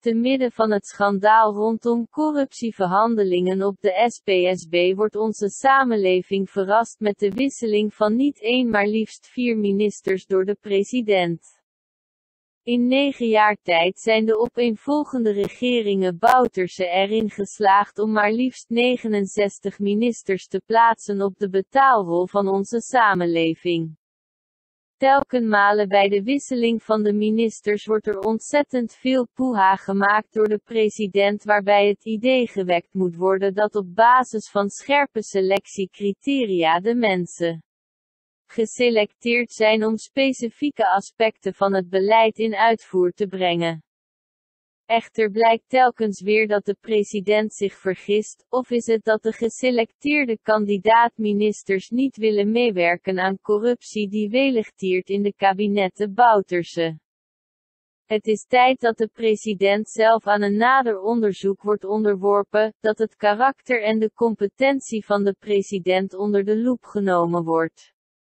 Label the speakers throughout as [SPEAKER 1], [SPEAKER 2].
[SPEAKER 1] te midden van het schandaal rondom corruptieverhandelingen op de SPSB wordt onze samenleving verrast met de wisseling van niet één maar liefst 4 ministers door de president. In 9 jaar tijd zijn de opeenvolgende regeringen Bouterse erin geslaagd om maar liefst 69 ministers te plaatsen op de betaalrol van onze samenleving. Telkenmale bij de wisseling van de ministers wordt er ontzettend veel poeha gemaakt door de president, waarbij het idee gewekt moet worden dat op basis van scherpe selectiecriteria de mensen geselecteerd zijn om specifieke aspecten van het beleid in uitvoer te brengen. Echter blijkt telkens weer dat de president zich vergist, of is het dat de geselecteerde kandidaat-ministers niet willen meewerken aan corruptie die welig tiert in de kabinetten Bouterse. Het is tijd dat de president zelf aan een nader onderzoek wordt onderworpen, dat het karakter en de competentie van de president onder de loep genomen wordt.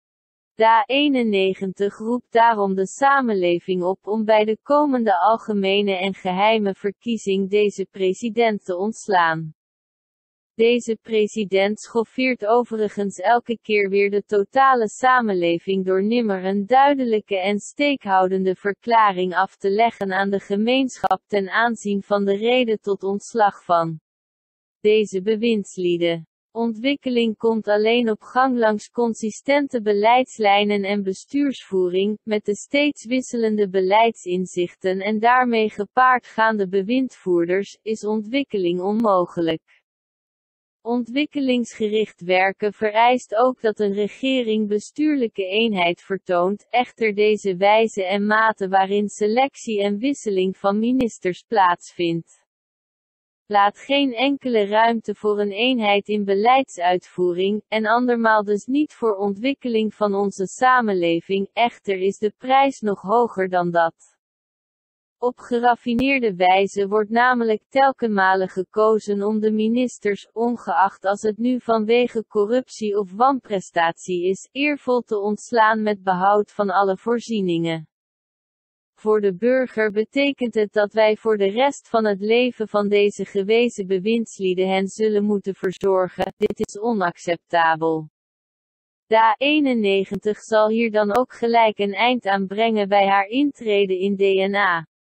[SPEAKER 1] DA91 roept daarom de samenleving op om bij de komende algemene en geheime verkiezing deze president te ontslaan. Deze president schoffeert overigens elke keer weer de totale samenleving door nimmer een duidelijke en steekhoudende verklaring af te leggen aan de gemeenschap ten aanzien van de reden tot ontslag van deze bewindslieden. Ontwikkeling komt alleen op gang langs consistente beleidslijnen en bestuursvoering, met de steeds wisselende beleidsinzichten en daarmee gepaard gaande bewindvoerders, is ontwikkeling onmogelijk. Ontwikkelingsgericht werken vereist ook dat een regering bestuurlijke eenheid vertoont, echter deze wijze en mate waarin selectie en wisseling van ministers plaatsvindt, laat geen enkele ruimte voor een eenheid in beleidsuitvoering, en andermaal dus niet voor ontwikkeling van onze samenleving, echter is de prijs nog hoger dan dat. Op geraffineerde wijze wordt namelijk telkenmale gekozen om de ministers, ongeacht als het nu vanwege corruptie of wanprestatie is, eervol te ontslaan met behoud van alle voorzieningen. Voor de burger betekent het dat wij voor de rest van het leven van deze gewezen bewindslieden hen zullen moeten verzorgen. Dit is onacceptabel. DA91 zal hier dan ook gelijk een eind aan brengen bij haar intrede in DNA.